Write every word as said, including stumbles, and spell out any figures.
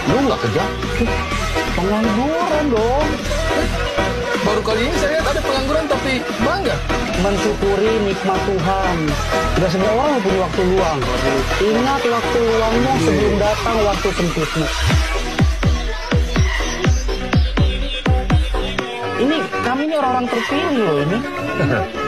Lu nggak kerja? Pengangguran dong. Baru kali ini saya lihat ada pengangguran tapi bangga. Mensyukuri nikmat Tuhan. Gak semua orang punya waktu luang. Ingat waktu luangmu sebelum datang waktu sempitmu. Ini kami ini orang-orang terpilih loh ini.